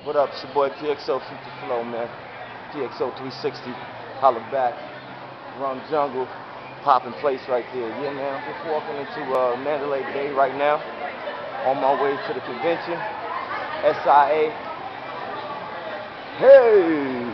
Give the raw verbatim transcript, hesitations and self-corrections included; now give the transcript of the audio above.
What up? It's your boy P X O Future Flow, man. P X O three sixty. Holla back. Rum Jungle. Popping place right there. Yeah, man. I'm just walking into uh, Mandalay Bay right now. On my way to the convention. S I A. Hey!